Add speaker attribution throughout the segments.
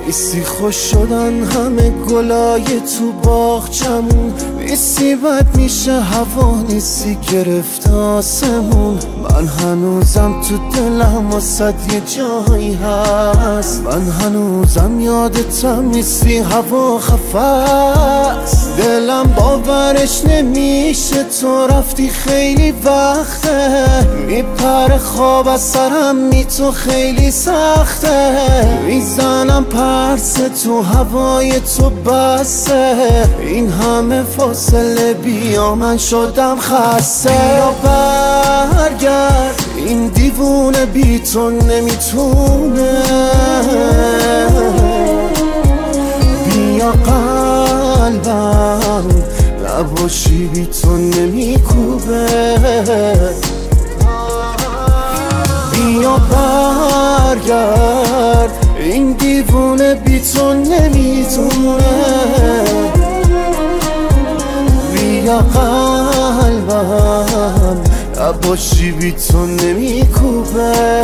Speaker 1: نیستی خوش شدن همه گلای تو باغچمون، نیستی بد میشه هوا، نیستی گرفته آسمون. من هنوزم تو دلم واسد یه جایی هست، من هنوزم یادتم، نیستی هوا خفست. دلم باورش نمیشه تو رفتی خیلی وقته، میپره خواب از سرم می تو خیلی سخته. میزنم پرس تو هوای تو بسته، این همه فاصله بیا من شدم خسته. بیا برگرد این دیوونه بی تو نمیتونه، بیا قلبم نباشی بی تو نمیکوبه. بیا برگرد این دیوونه بی تو نمیتونه، بیا قلبم نباشی بی تو نمیکوبه.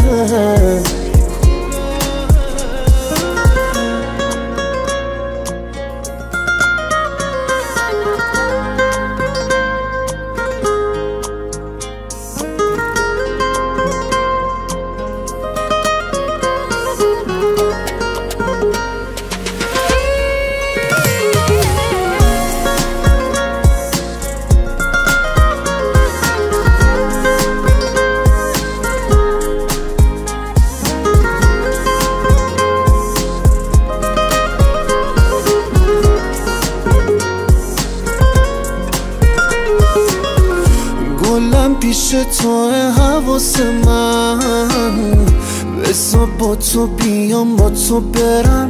Speaker 1: گلم پیش تو حواس من، بسا با تو بیام با تو برم،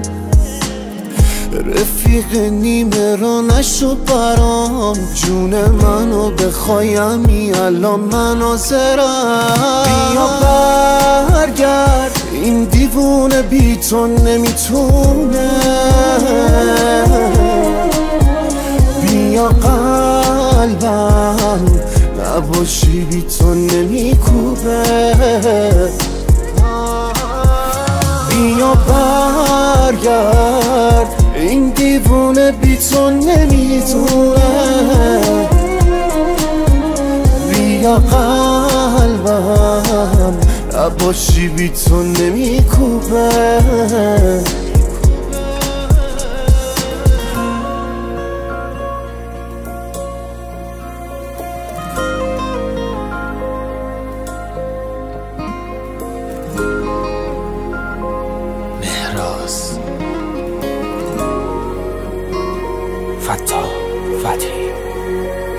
Speaker 1: رفیق نیمه را نشو برام، جون منو بخوایم الان من حاضرم. بیا برگرد این دیوونه بی تو نمیتونه، بیا قلبم نباشی بی تو نمیکوبه. بیا برگرد این دیوونه بی تو نمیتونه، بیا قلبم نباشی بی تو نمیکوبه.
Speaker 2: فتا فتحی